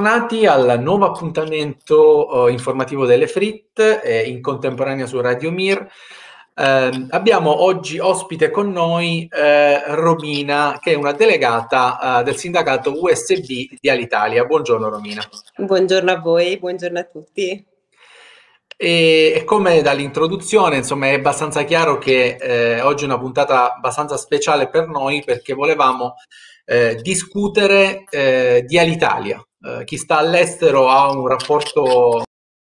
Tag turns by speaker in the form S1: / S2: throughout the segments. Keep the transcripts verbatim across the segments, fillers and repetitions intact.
S1: Bentornati al nuovo appuntamento eh, informativo delle Frit eh, in contemporanea su Radio Mir. Eh, abbiamo oggi ospite con noi eh, Romina, che è una delegata eh, del sindacato U S B di Alitalia. Buongiorno Romina.
S2: Buongiorno a voi, buongiorno a tutti.
S1: E, e come dall'introduzione, insomma, è abbastanza chiaro che eh, oggi è una puntata abbastanza speciale per noi perché volevamo eh, discutere eh, di Alitalia. Eh, chi sta all'estero ha un rapporto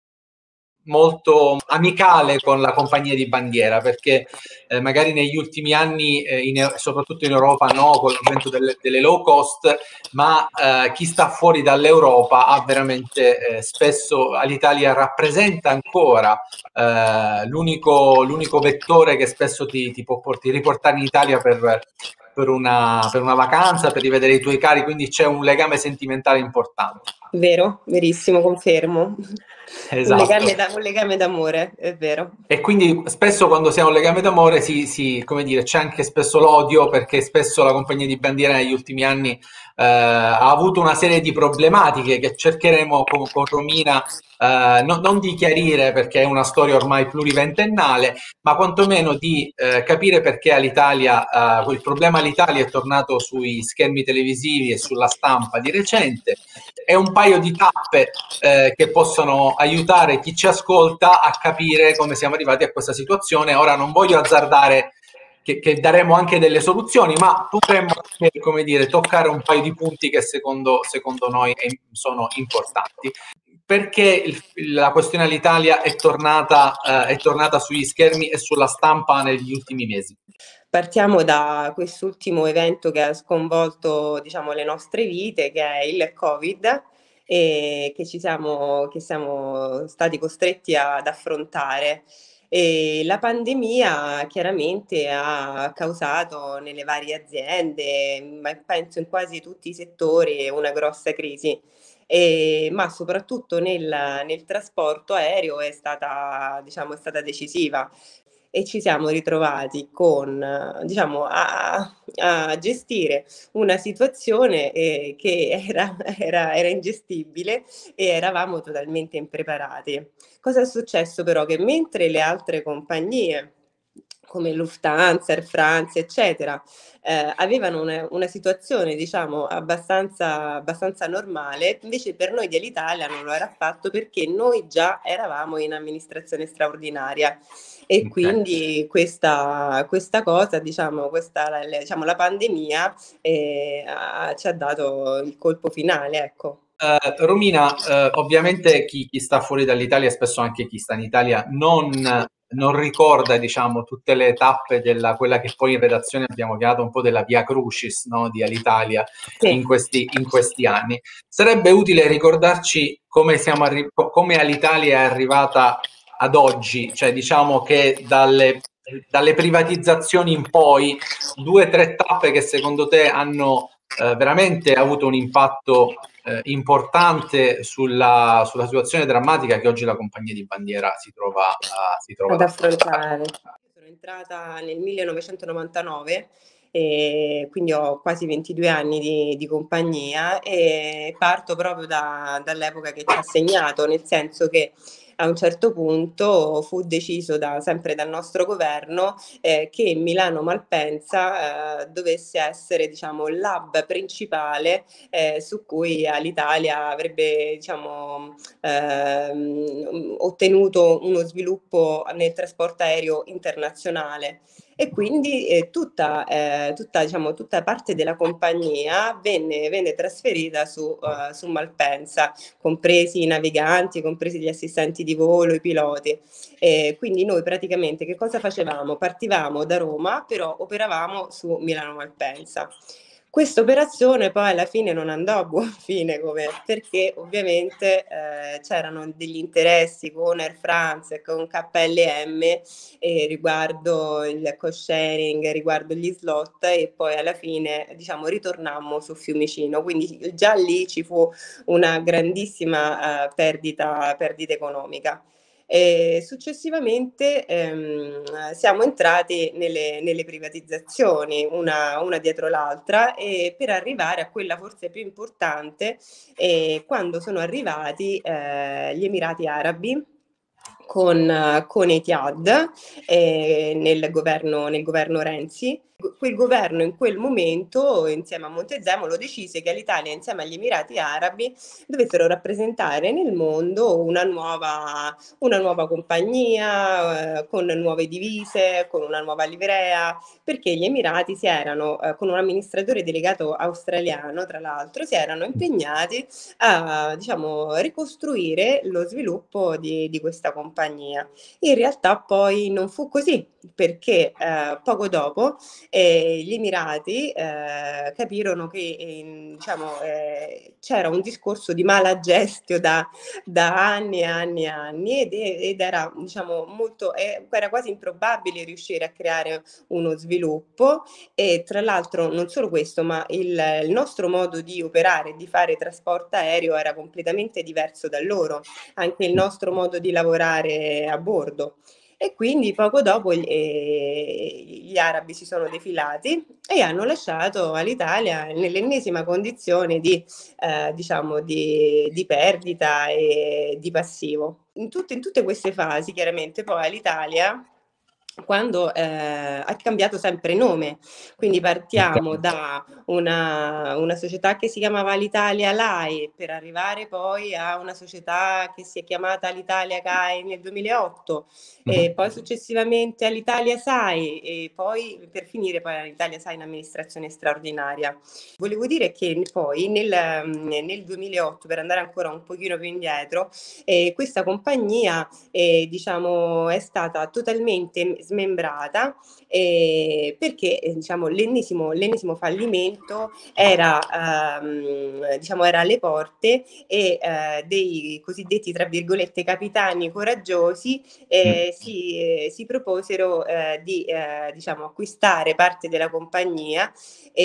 S1: molto amicale con la compagnia di bandiera perché eh, magari negli ultimi anni eh, in, soprattutto in Europa no, con l'avvento delle, delle low cost, ma eh, chi sta fuori dall'Europa ha veramente eh, spesso all'Italia rappresenta ancora eh, l'unico, l'unico vettore che spesso ti, ti può ti riportare in Italia per, per, una, per una vacanza, per rivedere i tuoi cari, quindi c'è un legame sentimentale importante.
S2: Vero, verissimo, confermo. Un
S1: Esatto.
S2: legame, da- un legame d'amore, è vero.
S1: E quindi spesso quando si ha un legame d'amore si, si- come dire, c'è anche spesso l'odio perché spesso la compagnia di bandiera negli ultimi anni eh, ha avuto una serie di problematiche che cercheremo con, con Romina eh, no- non di chiarire perché è una storia ormai pluriventennale, ma quantomeno di eh, capire perché all'Italia, eh, il problema all'Italia è tornato sui schermi televisivi e sulla stampa di recente e un paio di tappe eh, che possono aiutare chi ci ascolta a capire come siamo arrivati a questa situazione. Ora non voglio azzardare che, che daremo anche delle soluzioni, ma potremmo anche, come dire, toccare un paio di punti che secondo, secondo noi sono importanti. Perché il, la questione all'Italia è tornata, eh, è tornata sugli schermi e sulla stampa negli ultimi mesi?
S2: Partiamo da quest'ultimo evento che ha sconvolto, diciamo, le nostre vite, che è il Covid, e che ci siamo, che siamo stati costretti ad affrontare. E la pandemia chiaramente ha causato nelle varie aziende, ma penso in quasi tutti i settori, una grossa crisi. E, ma soprattutto nel, nel trasporto aereo è stata, diciamo, è stata decisiva e ci siamo ritrovati con, eh, diciamo, a, a gestire una situazione eh, che era, era, era ingestibile e eravamo totalmente impreparati. Cosa è successo però? Che mentre le altre compagnie come Lufthansa, Air France, eccetera, eh, avevano una, una situazione, diciamo, abbastanza, abbastanza normale, invece per noi dell'Italia non lo era affatto perché noi già eravamo in amministrazione straordinaria e
S1: Okay.
S2: quindi questa, questa cosa, diciamo, questa, la, diciamo, la pandemia eh, ha, ci ha dato il colpo finale, ecco.
S1: Eh, Romina, eh, ovviamente chi, chi sta fuori dall'Italia, spesso anche chi sta in Italia, non, non ricorda, diciamo, tutte le tappe della quella che poi in redazione abbiamo chiamato un po' della Via Crucis, no, di Alitalia
S2: Sì.
S1: in questi, in questi anni. Sarebbe utile ricordarci come siamo arri- come Alitalia è arrivata ad oggi, cioè diciamo che dalle, dalle privatizzazioni in poi, due o tre tappe che secondo te hanno eh, veramente avuto un impatto eh, importante sulla, sulla situazione drammatica che oggi la compagnia di bandiera si trova, uh, si trova
S2: Ad
S1: ad affrontare.
S2: affrontare. Sono entrata nel millenovecentonovantanove, e quindi ho quasi ventidue anni di, di compagnia e parto proprio da- dall'epoca che ci ha segnato, nel senso che a un certo punto fu deciso da- sempre dal nostro governo eh, che Milano Malpensa eh, dovesse essere, diciamo, l'hub principale eh, su cui l'Italia avrebbe, diciamo, ehm, ottenuto uno sviluppo nel trasporto aereo internazionale e quindi eh, tutta, eh, tutta, diciamo, tutta parte della compagnia venne, venne trasferita su, uh, su Malpensa, compresi i naviganti, compresi gli assistenti di volo, i piloti. E quindi noi praticamente che cosa facevamo? Partivamo da Roma, però operavamo su Milano Malpensa. Questa operazione poi alla fine non andò a buon fine come, perché ovviamente eh, c'erano degli interessi con Air France e con K L M eh, riguardo il cost sharing, riguardo gli slot e poi alla fine diciamo ritornammo su Fiumicino, quindi già lì ci fu una grandissima eh, perdita, perdita economica. E successivamente ehm, siamo entrati nelle, nelle privatizzazioni, una, una dietro l'altra, e per arrivare a quella forse più importante, eh, quando sono arrivati eh, gli Emirati Arabi con, con Etihad eh, nel governo, nel governo Renzi. Quel governo in quel momento, insieme a Montezemolo, decise che l'Italia, insieme agli Emirati Arabi, dovessero rappresentare nel mondo una nuova, una nuova compagnia eh, con nuove divise, con una nuova livrea, perché gli Emirati si erano, eh, con un amministratore delegato australiano, tra l'altro, si erano impegnati a, diciamo, ricostruire lo sviluppo di, di questa compagnia. In realtà poi non fu così, perché eh, poco dopo eh, gli Emirati eh, capirono che eh, diciamo, eh, c'era un discorso di mala gestio da, da anni e anni e anni, ed, ed era, diciamo, molto, eh, era quasi improbabile riuscire a creare uno sviluppo. E tra l'altro non solo questo, ma il, il nostro modo di operare e di fare trasporto aereo era completamente diverso da loro, anche il nostro modo di lavorare a bordo. E quindi poco dopo gli, eh, gli arabi si sono defilati e hanno lasciato all'Italia nell'ennesima condizione di, eh, diciamo, di, di perdita e di passivo. In tutte, in tutte queste fasi, chiaramente, poi l'Italia, quando eh, ha cambiato sempre nome, quindi partiamo da una, una società che si chiamava l'Italia L A I per arrivare poi a una società che si è chiamata l'Italia C A I nel duemilaotto, e poi successivamente all'Italia S A I, e poi per finire poi all'Italia S A I in amministrazione straordinaria. Volevo dire che poi nel, nel duemilaotto, per andare ancora un pochino più indietro, eh, questa compagnia eh, diciamo, è stata totalmente smembrata eh, perché eh, diciamo, l'ennesimo, l'ennesimo fallimento era, ehm, diciamo, era alle porte, e eh, dei cosiddetti, tra virgolette, capitani coraggiosi eh, si, eh, si proposero eh, di eh, diciamo, acquistare parte della compagnia,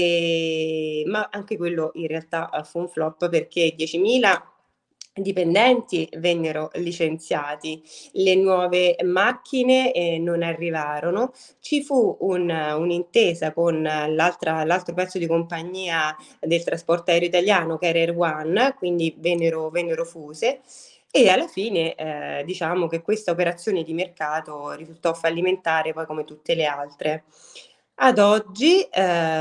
S2: eh, ma anche quello in realtà fu un flop, perché diecimila dipendenti vennero licenziati, le nuove macchine eh, non arrivarono, ci fu un, un'intesa con l'altra, l'altro pezzo di compagnia del trasporto aereo italiano, che era Air One, quindi vennero, vennero fuse. E alla fine eh, diciamo che questa operazione di mercato risultò fallimentare, poi come tutte le altre. Ad oggi eh,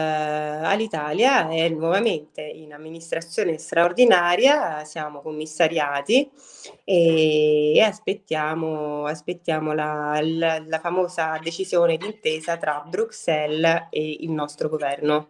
S2: Alitalia è nuovamente in amministrazione straordinaria, siamo commissariati e, e aspettiamo, aspettiamo la, la, la famosa decisione d'intesa tra Bruxelles e il nostro governo.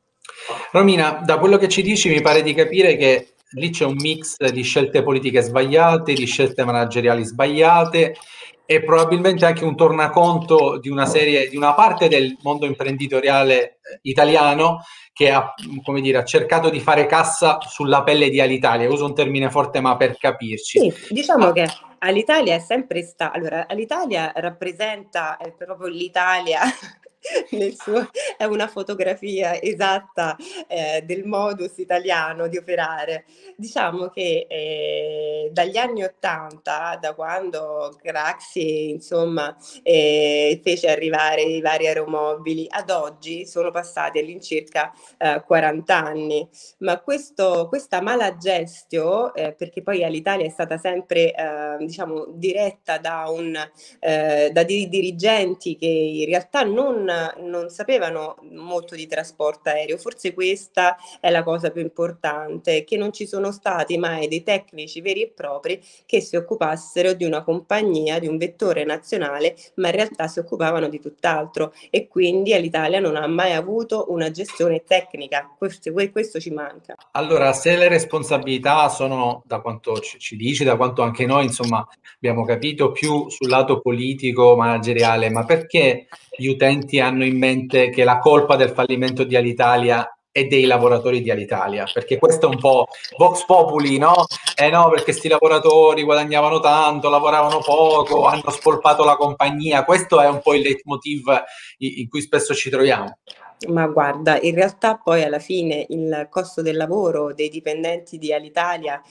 S1: Romina, da quello che ci dici mi pare di capire che lì c'è un mix di scelte politiche sbagliate, di scelte manageriali sbagliate e probabilmente anche un tornaconto di una serie, di una parte del mondo imprenditoriale eh, italiano che ha, come dire, ha cercato di fare cassa sulla pelle di Alitalia. Uso un termine forte, ma per capirci.
S2: Sì, diciamo
S1: Ah,
S2: che Alitalia è sempre stata, allora, Alitalia rappresenta eh, proprio l'Italia nel suo, è una fotografia esatta eh, del modus italiano di operare. Diciamo che eh, dagli anni Ottanta, da quando Craxi, insomma, eh, fece arrivare i vari aeromobili, ad oggi sono passati all'incirca eh, quaranta anni. Ma questo, questa mala gestio, eh, perché poi all'Italia è stata sempre eh, diciamo, diretta da, un, eh, da dei dirigenti che in realtà non, non sapevano molto di trasporto aereo, forse questa è la cosa più importante, che non ci sono stati mai dei tecnici veri e propri che si occupassero di una compagnia, di un vettore nazionale, ma in realtà si occupavano di tutt'altro, e quindi all'Italia non ha mai avuto una gestione tecnica. Questo, questo ci manca.
S1: allora, se le responsabilità sono, da quanto ci, ci dici, da quanto anche noi, insomma, abbiamo capito, più sul lato politico, manageriale, ma perché gli utenti hanno in mente che la colpa del fallimento di Alitalia è dei lavoratori di Alitalia? Perché questo è un po' Vox Populi, no? Eh no, perché sti lavoratori guadagnavano tanto, lavoravano poco, hanno spolpato la compagnia. Questo è un po' il leitmotiv in, in cui spesso ci troviamo.
S2: Ma guarda, in realtà poi alla fine il costo del lavoro dei dipendenti di Alitalia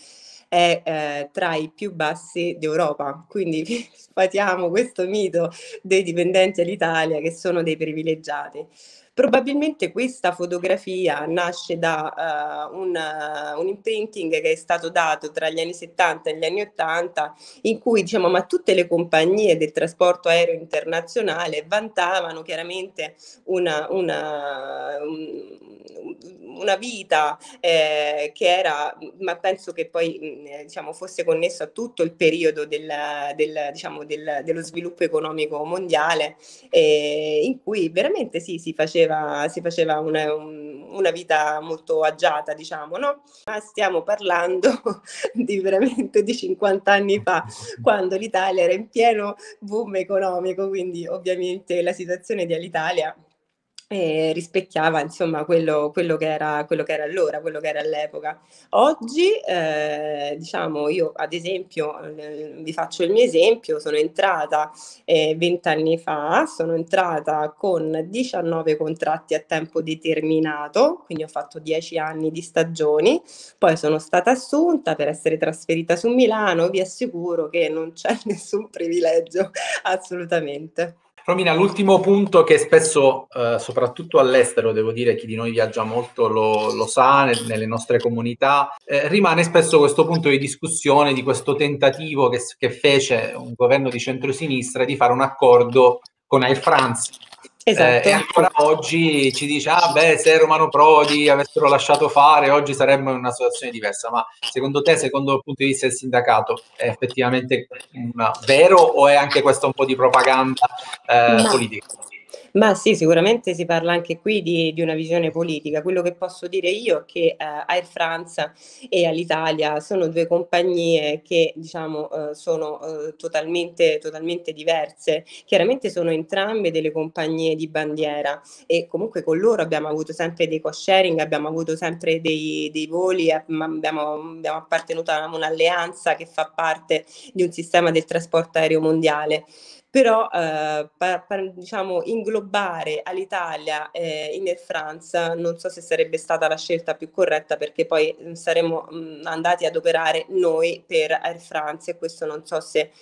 S2: è eh, tra i più bassi d'Europa, quindi sfatiamo questo mito dei dipendenti all'Italia che sono dei privilegiati. Probabilmente questa fotografia nasce da uh, un, uh, un imprinting che è stato dato tra gli anni settanta e gli anni ottanta, in cui diciamo ma tutte le compagnie del trasporto aereo internazionale vantavano chiaramente una, una, un, una vita eh, che era, ma penso che poi mh, diciamo, fosse connesso a tutto il periodo del, del, diciamo, del, dello sviluppo economico mondiale, eh, in cui veramente sì, si faceva, si faceva una, un, una vita molto agiata, diciamo, no? Ma stiamo parlando di veramente di cinquanta anni fa, quando l'Italia era in pieno boom economico, quindi ovviamente la situazione di Alitalia eh, rispecchiava insomma quello, quello, che era, quello che era allora, quello che era all'epoca. Oggi, eh, diciamo, io ad esempio, eh, vi faccio il mio esempio, sono entrata vent'anni eh, fa, sono entrata con diciannove contratti a tempo determinato, quindi ho fatto dieci anni di stagioni, poi sono stata assunta per essere trasferita su Milano, vi assicuro che non c'è nessun privilegio, assolutamente.
S1: Romina, l'ultimo punto che spesso, eh, soprattutto all'estero, devo dire, chi di noi viaggia molto lo, lo sa, nel, nelle nostre comunità, eh, rimane spesso questo punto di discussione di questo tentativo che, che fece un governo di centrosinistra di fare un accordo con Air France.
S2: Esatto.
S1: Eh, e ancora oggi ci dice, ah beh, se Romano Prodi avessero lasciato fare, oggi saremmo in una situazione diversa. Ma secondo te, secondo il punto di vista del sindacato, è effettivamente una, vero o è anche questo un po' di propaganda eh,
S2: Ma,
S1: politica?
S2: ma sì, sicuramente si parla anche qui di, di una visione politica. Quello che posso dire io è che eh, Air France e Alitalia sono due compagnie che diciamo eh, sono eh, totalmente, totalmente diverse. Chiaramente sono entrambe delle compagnie di bandiera e comunque con loro abbiamo avuto sempre dei cost sharing, abbiamo avuto sempre dei, dei voli, abbiamo, abbiamo appartenuto a un'alleanza che fa parte di un sistema del trasporto aereo mondiale. Però eh, per, per, diciamo, inglobare all'Italia eh, in Air France non so se sarebbe stata la scelta più corretta, perché poi mh, saremmo mh, andati ad operare noi per Air France, e questo non so se,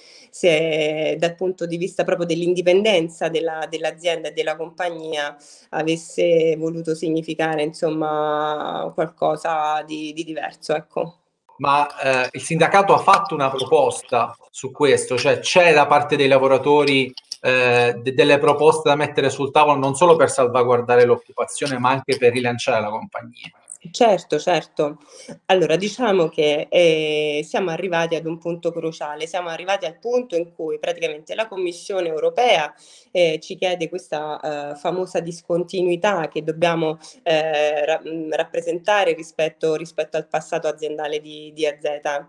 S2: se dal punto di vista proprio dell'indipendenza della, dell'azienda e della compagnia avesse voluto significare insomma qualcosa di, di diverso, ecco.
S1: Ma eh, il sindacato ha fatto una proposta su questo, cioè c'è da parte dei lavoratori eh, de- delle proposte da mettere sul tavolo non solo per salvaguardare l'occupazione, ma anche per rilanciare la compagnia.
S2: Certo, certo. Allora, diciamo che eh, siamo arrivati ad un punto cruciale, siamo arrivati al punto in cui praticamente la Commissione europea eh, ci chiede questa eh, famosa discontinuità che dobbiamo eh, ra- rappresentare rispetto, rispetto al passato aziendale di, di A Z.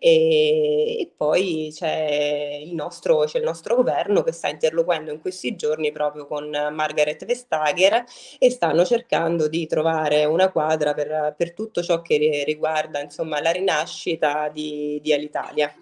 S2: E, e poi c'è il, nostro, c'è il nostro governo che sta interloquendo in questi giorni proprio con Margaret Vestager e stanno cercando di trovare una quadra per, per tutto ciò che riguarda insomma, la rinascita di, di Alitalia.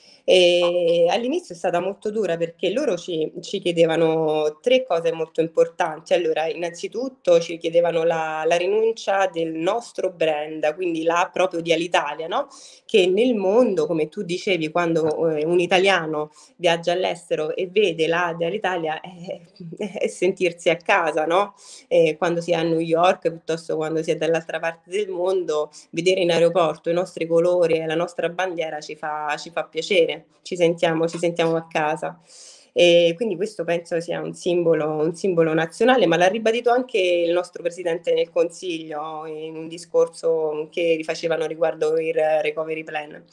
S2: E all'inizio è stata molto dura perché loro ci, ci chiedevano tre cose molto importanti. Allora, innanzitutto ci chiedevano la, la rinuncia del nostro brand, quindi la proprio di Alitalia, no? Che nel mondo, come tu dicevi, quando eh, un italiano viaggia all'estero e vede la di Alitalia, è, è sentirsi a casa, no? Eh, quando si è a New York piuttosto quando si è dall'altra parte del mondo, vedere in aeroporto i nostri colori e la nostra bandiera ci fa, ci fa piacere, ci sentiamo, ci sentiamo a casa. E quindi questo penso sia un simbolo, un simbolo nazionale, ma l'ha ribadito anche il nostro Presidente del Consiglio in un discorso che rifacevano riguardo il recovery plan.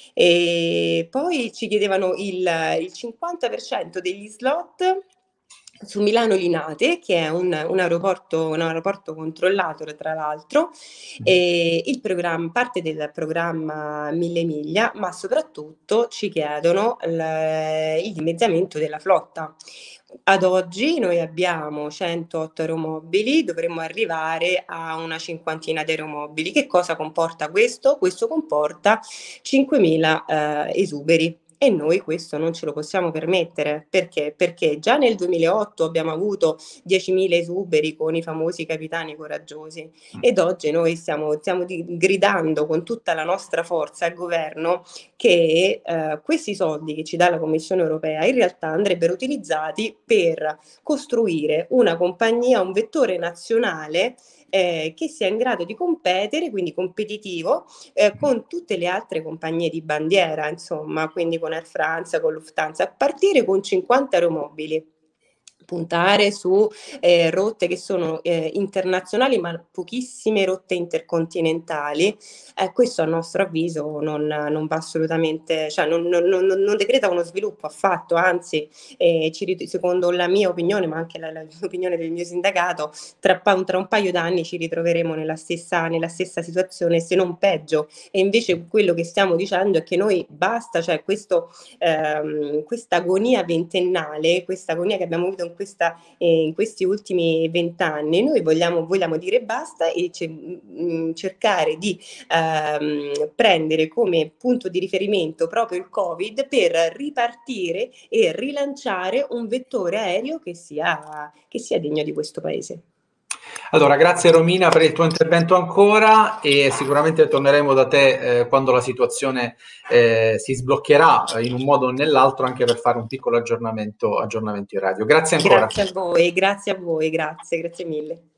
S2: E poi ci chiedevano il, il cinquanta per cento degli slot su Milano Linate, che è un, un, aeroporto, un aeroporto controllato tra l'altro, e il programma, parte del programma Mille Miglia, ma soprattutto ci chiedono il, il dimezzamento della flotta. Ad oggi noi abbiamo centootto aeromobili, dovremmo arrivare a una cinquantina di aeromobili. Che cosa comporta questo? Questo comporta cinquemila eh, esuberi. e noi questo non ce lo possiamo permettere. Perché? Perché già nel duemilaotto abbiamo avuto diecimila esuberi con i famosi capitani coraggiosi, ed oggi noi stiamo, stiamo di, gridando con tutta la nostra forza al governo che eh, questi soldi che ci dà la Commissione europea in realtà andrebbero utilizzati per costruire una compagnia, un vettore nazionale eh, che sia in grado di competere, quindi competitivo, eh, con tutte le altre compagnie di bandiera, insomma, quindi con Air France, con Lufthansa, a partire con cinquanta aeromobili. Puntare su eh, rotte che sono eh, internazionali, ma pochissime rotte intercontinentali. Eh, questo a nostro avviso non, non va assolutamente, cioè non, non, non, non decreta uno sviluppo affatto, anzi eh, ci, secondo la mia opinione, ma anche la, la, l'opinione del mio sindacato, tra, tra un paio d'anni ci ritroveremo nella stessa, nella stessa situazione, se non peggio. E invece quello che stiamo dicendo è che noi basta, cioè questo, ehm, questa agonia ventennale, questa agonia che abbiamo avuto in questa, eh, in questi ultimi vent'anni, noi vogliamo, vogliamo dire basta e ce, mh, cercare di ehm, prendere come punto di riferimento proprio il Covid per ripartire e rilanciare un vettore aereo che sia, che sia degno di questo paese.
S1: Allora, grazie Romina per il tuo intervento ancora, e sicuramente torneremo da te eh, quando la situazione eh, si sbloccherà eh, in un modo o nell'altro, anche per fare un piccolo aggiornamento, aggiornamento in radio. Grazie ancora.
S2: Grazie a voi, grazie a voi, grazie, grazie mille.